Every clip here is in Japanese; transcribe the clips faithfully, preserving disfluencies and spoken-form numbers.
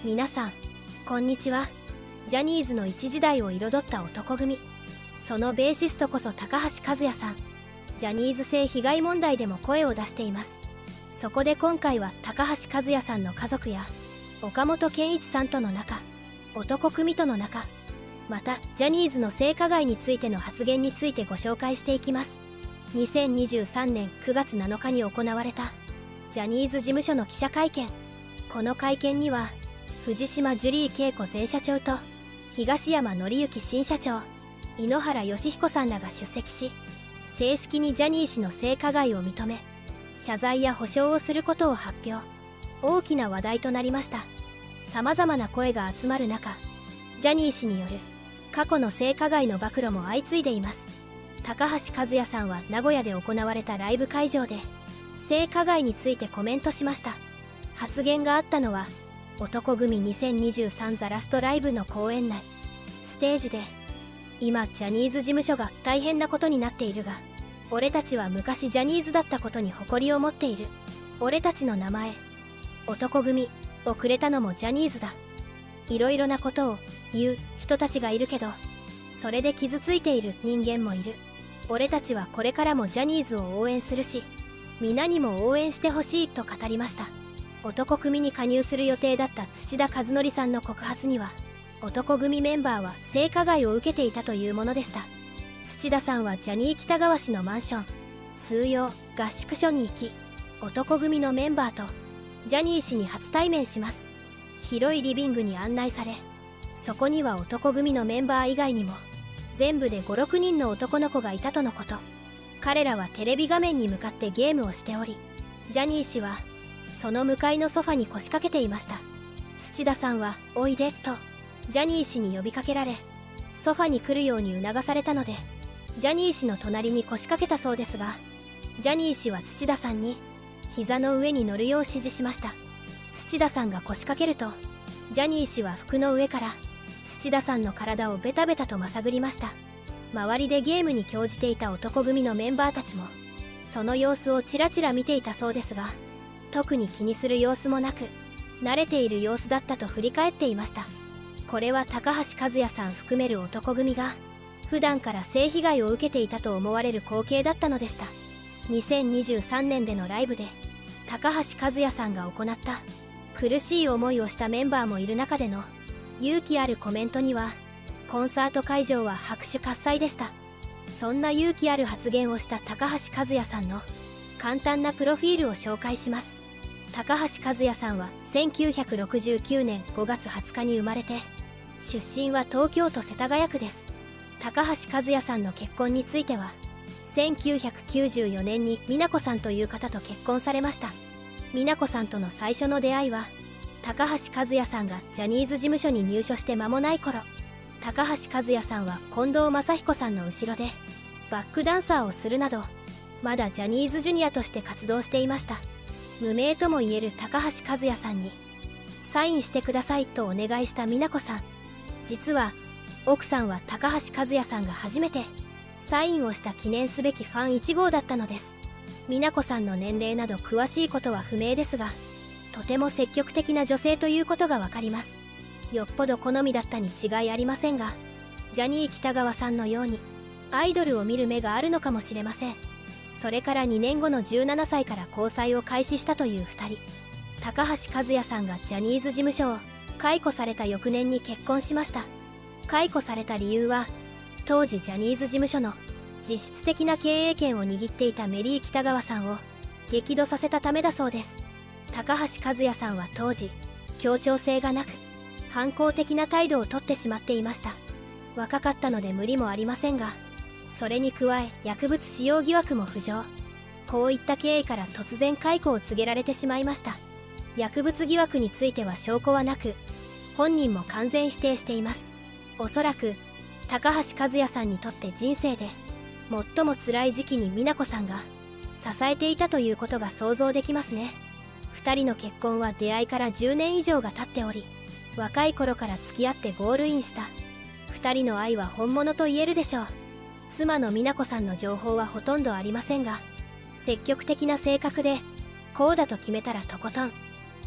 皆さんこんにちは。ジャニーズの一時代を彩った男闘呼組、そのベーシストこそ高橋和也さん。ジャニーズ性被害問題でも声を出しています。そこで今回は高橋和也さんの家族や岡本健一さんとの仲、男闘呼組との仲、またジャニーズの性加害についての発言についてご紹介していきます。にせんにじゅうさんねんくがつなのかに行われたジャニーズ事務所の記者会見。この会見には藤島ジュリー景子前社長と東山紀之新社長、井ノ原快彦さんらが出席し、正式にジャニー氏の性加害を認め謝罪や補償をすることを発表。大きな話題となりました。さまざまな声が集まる中、ジャニー氏による過去の性加害の暴露も相次いでいます。高橋和也さんは名古屋で行われたライブ会場で性加害についてコメントしました。発言があったのは男闘呼組にせんにじゅうさんザラストライブの公演内、ステージで、今ジャニーズ事務所が大変なことになっているが、俺たちは昔ジャニーズだったことに誇りを持っている。俺たちの名前男闘呼組をくれたのもジャニーズだ。いろいろなことを言う人たちがいるけど、それで傷ついている人間もいる。俺たちはこれからもジャニーズを応援するし、皆にも応援してほしいと語りました。男闘呼組に加入する予定だった土田和則さんの告発には、男闘呼組メンバーは性加害を受けていたというものでした。土田さんはジャニー喜多川氏のマンション数曜合宿所に行き、男闘呼組のメンバーとジャニー氏に初対面します。広いリビングに案内され、そこには男闘呼組のメンバー以外にも全部でごろくにんの男の子がいたとのこと。彼らはテレビ画面に向かってゲームをしており、ジャニー氏はその向かいのソファに腰掛けていました。土田さんは「おいで」とジャニー氏に呼びかけられ、ソファに来るように促されたのでジャニー氏の隣に腰掛けたそうですが、ジャニー氏は土田さんに膝の上に乗るよう指示しました。土田さんが腰掛けると、ジャニー氏は服の上から土田さんの体をベタベタとまさぐりました。周りでゲームに興じていた男闘呼組のメンバーたちもその様子をちらちら見ていたそうですが、特に気にする様子もなく慣れている様子だったと振り返っていました。これは高橋和也さん含める男闘呼組が普段から性被害を受けていたと思われる光景だったのでした。にせんにじゅうさんねんでのライブで高橋和也さんが行った苦しい思いをしたメンバーもいる中での勇気あるコメントには、コンサート会場は拍手喝采でした。そんな勇気ある発言をした高橋和也さんの簡単なプロフィールを紹介します。高橋和也さんはせんきゅうひゃくろくじゅうきゅうねんごがつはつかに生まれて、出身は東京都世田谷区です。高橋和也さんの結婚についてはせんきゅうひゃくきゅうじゅうよねんに美奈子さんという方と結婚されました。美奈子さんとの最初の出会いは高橋和也さんがジャニーズ事務所に入所して間もない頃、高橋和也さんは近藤真彦さんの後ろでバックダンサーをするなど、まだジャニーズジュニアとして活動していました。無名ともいえる高橋和也さんにサインしてくださいとお願いした美奈子さん。実は奥さんは高橋和也さんが初めてサインをした記念すべきファンいち号だったのです。美奈子さんの年齢など詳しいことは不明ですが、とても積極的な女性ということがわかります。よっぽど好みだったに違いありませんが、ジャニー喜多川さんのようにアイドルを見る目があるのかもしれません。それからにねんごのじゅうななさいから交際を開始したというふたり。高橋和也さんがジャニーズ事務所を解雇された翌年に結婚しました。解雇された理由は、当時ジャニーズ事務所の実質的な経営権を握っていたメリー喜多川さんを激怒させたためだそうです。高橋和也さんは当時協調性がなく反抗的な態度をとってしまっていました。若かったので無理もありませんが、それに加え薬物使用疑惑も浮上。こういった経緯から突然解雇を告げられてしまいました。薬物疑惑については証拠はなく、本人も完全否定しています。おそらく高橋和也さんにとって人生で最も辛い時期に美奈子さんが支えていたということが想像できますね。ふたりの結婚は出会いからじゅうねん以上が経っており、若い頃から付き合ってゴールインしたふたりの愛は本物と言えるでしょう。妻の美奈子さんの情報はほとんどありませんが、積極的な性格でこうだと決めたらとことん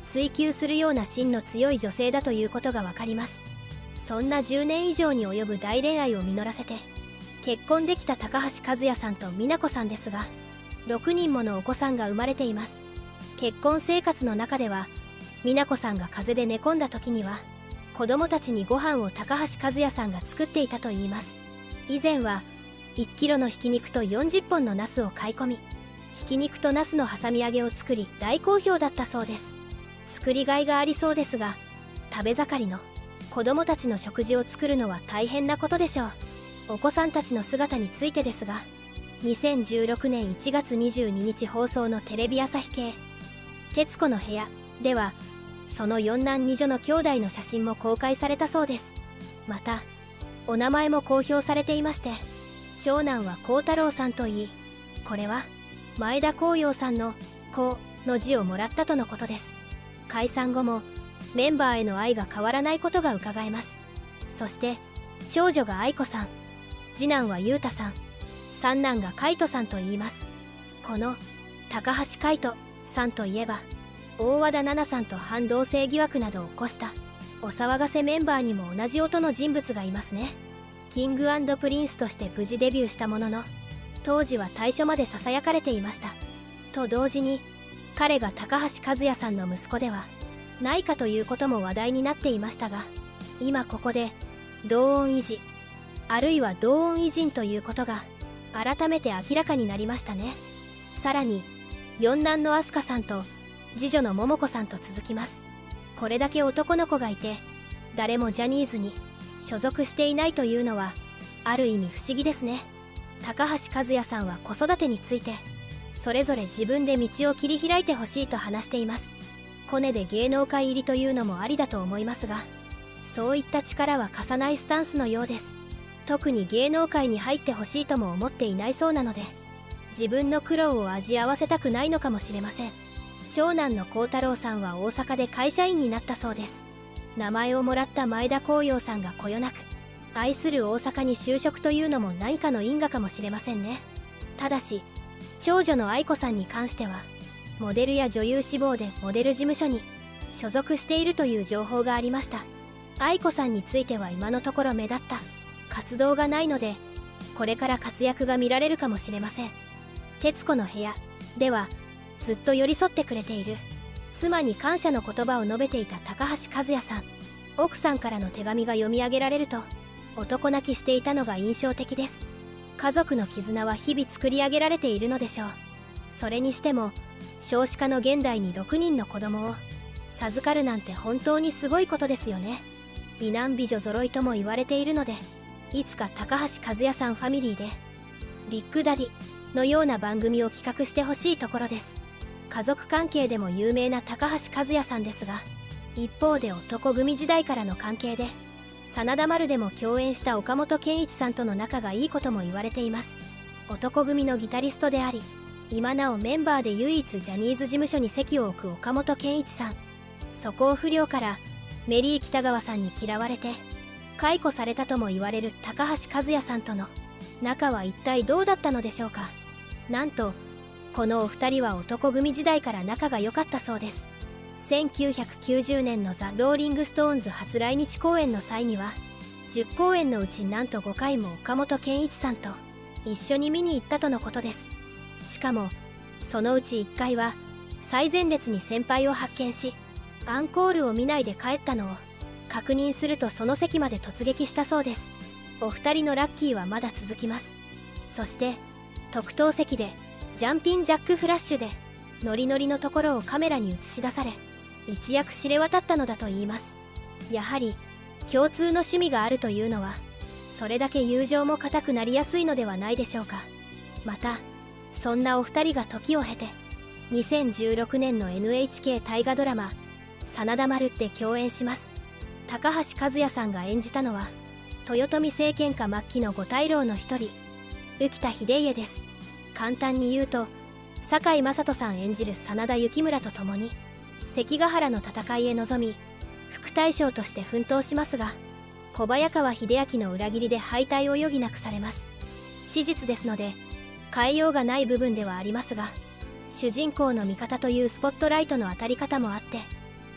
追求するような芯の強い女性だということがわかります。そんなじゅうねん以上に及ぶ大恋愛を実らせて結婚できた高橋和也さんと美奈子さんですが、ろくにんものお子さんが生まれています。結婚生活の中では美奈子さんが風邪で寝込んだ時には子供たちにご飯を高橋和也さんが作っていたといいます。以前はいちキロのひき肉とよんじゅっぽんのナスを買い込み、ひき肉とナスの挟み揚げを作り大好評だったそうです。作りがいがありそうですが、食べ盛りの子供たちの食事を作るのは大変なことでしょう。お子さんたちの姿についてですが、にせんじゅうろくねんいちがつにじゅうににち放送のテレビ朝日系「徹子の部屋」ではその四男二女の兄弟の写真も公開されたそうです。またお名前も公表されていまして、長男は幸太郎さんといい、これは前田光陽さんの「幸」の字をもらったとのことです。解散後もメンバーへの愛が変わらないことがうかがえます。そして長女が愛子さん、次男は裕太さん、三男が海斗さんといいます。この高橋海人さんといえば大和田奈々さんと反同性疑惑などを起こしたお騒がせメンバーにも同じ音の人物がいますね。キング&プリンスとして無事デビューしたものの、当時は退所までささやかれていました。と同時に彼が高橋和也さんの息子ではないかということも話題になっていましたが、今ここで同音異字あるいは同音異人ということが改めて明らかになりましたね。さらに四男の飛鳥さんと次女の桃子さんと続きます。これだけ男の子がいて誰もジャニーズに所属していないというのはある意味不思議ですね。高橋和也さんは子育てについてそれぞれ自分で道を切り開いてほしいと話しています。コネで芸能界入りというのもありだと思いますが、そういった力は貸さないスタンスのようです。特に芸能界に入ってほしいとも思っていないそうなので、自分の苦労を味合わせたくないのかもしれません。長男の幸太郎さんは大阪で会社員になったそうです。名前をもらった前田光陽さんがこよなく愛する大阪に就職というのも何かの因果かもしれませんね。ただし長女の愛子さんに関してはモデルや女優志望でモデル事務所に所属しているという情報がありました。愛子さんについては今のところ目立った活動がないので、これから活躍が見られるかもしれません。徹子の部屋ではずっと寄り添ってくれている妻に感謝の言葉を述べていた高橋和也さん。奥さんからの手紙が読み上げられると男泣きしていたのが印象的です。家族の絆は日々作り上げられているのでしょう。それにしても少子化の現代にろくにんの子供を授かるなんて本当にすごいことですよね。美男美女揃いとも言われているので、いつか高橋和也さんファミリーでビッグダディのような番組を企画してほしいところです。家族関係でも有名な高橋和也さんですが、一方で男組時代からの関係で真田丸でも共演した岡本健一さんとの仲がいいことも言われています。男組のギタリストであり、今なおメンバーで唯一ジャニーズ事務所に籍を置く岡本健一さん。素行不良からメリー北川さんに嫌われて解雇されたとも言われる高橋和也さんとの仲は一体どうだったのでしょうか。なんとこのお二人は男組時代から仲が良かったそうです。せんきゅうひゃくきゅうじゅうねんのザ・ローリング・ストーンズ初来日公演の際にはじゅっこうえんのうちなんとごかいも岡本健一さんと一緒に見に行ったとのことです。しかもそのうちいっかいは最前列に先輩を発見し、アンコールを見ないで帰ったのを確認するとその席まで突撃したそうです。お二人のラッキーはまだ続きます。そして特等席でジャンピンジャックフラッシュでノリノリのところをカメラに映し出され、一躍知れ渡ったのだといいます。やはり共通の趣味があるというのはそれだけ友情も固くなりやすいのではないでしょうか。またそんなお二人が時を経てにせんじゅうろくねんの エヌエイチケー 大河ドラマ「真田丸」って共演します。高橋和也さんが演じたのは豊臣政権下末期の五大老の一人浮田秀家です。簡単に言うと堺雅人さん演じる真田幸村と共に関ヶ原の戦いへ臨み副大将として奮闘しますが、小早川秀秋の裏切りで敗退を余儀なくされます。史実ですので変えようがない部分ではありますが、主人公の味方というスポットライトの当たり方もあって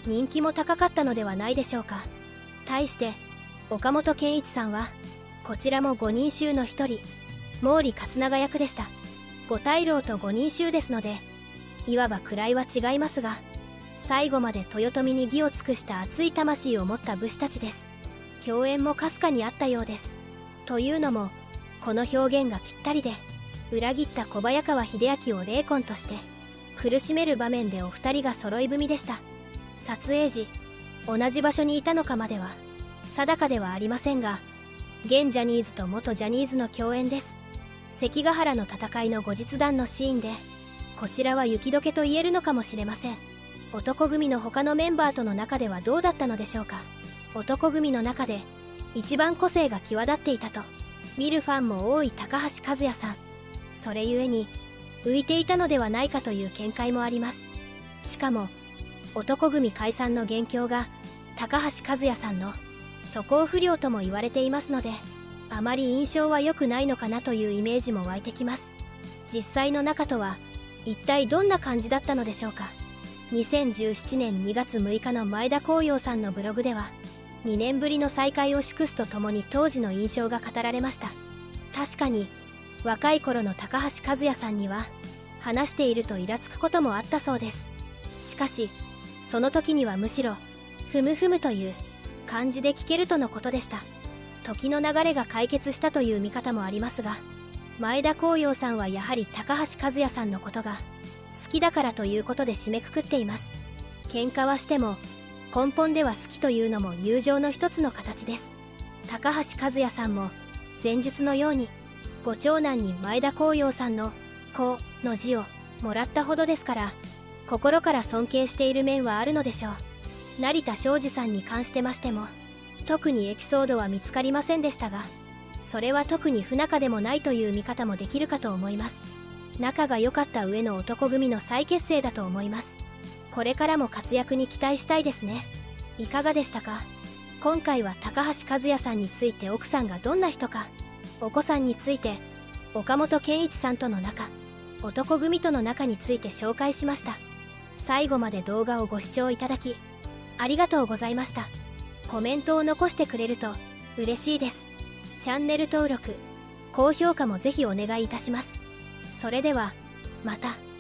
人気も高かったのではないでしょうか。対して岡本健一さんはこちらもごにん衆の一人、毛利勝長役でした。五大老とごにん衆ですので、いわば位は違いますが、最後まで豊臣に義を尽くした熱い魂を持った武士たちです。共演もかすかにあったようです。というのも、この表現がぴったりで、裏切った小早川秀秋を霊魂として苦しめる場面でお二人が揃い踏みでした。撮影時同じ場所にいたのかまでは定かではありませんが、現ジャニーズと元ジャニーズの共演です。関ヶ原の戦いの後日談のシーンで、こちらは雪解けと言えるのかもしれません。男組の他のメンバーとの中ではどうだったのでしょうか。男組の中で一番個性が際立っていたと見るファンも多い高橋和也さん。それゆえに浮いていたのではないかという見解もあります。しかも男組解散の元凶が高橋和也さんの素行不良とも言われていますので、あまり印象は良くないのかなというイメージも湧いてきます。実際の中とは一体どんな感じだったのでしょうか。にせんじゅうななねんにがつむいかの前田光陽さんのブログでは、にねんぶりの再会を祝すとともに当時の印象が語られました。確かに若い頃の高橋和也さんには話しているとイラつくこともあったそうです。しかしその時にはむしろふむふむという感じで聞けるとのことでした。時の流れが解決したという見方もありますが、前田光陽さんはやはり高橋和也さんのことが好きだからということで締めくくっています。喧嘩はしても根本では好きというのも友情の一つの形です。高橋和也さんも前述のようにご長男に前田光陽さんの子の字をもらったほどですから、心から尊敬している面はあるのでしょう。成田庄司さんに関してましても特にエピソードは見つかりませんでしたが、それは特に不仲でもないという見方もできるかと思います。仲が良かった上の男組の再結成だと思います。これからも活躍に期待したいですね。いかがでしたか。今回は高橋和也さんについて奥さんがどんな人か、お子さんについて岡本健一さんとの仲、男組との仲について紹介しました。最後まで動画をご視聴いただきありがとうございました。コメントを残してくれると嬉しいです。チャンネル登録、高評価もぜひお願いいたします。それではまた。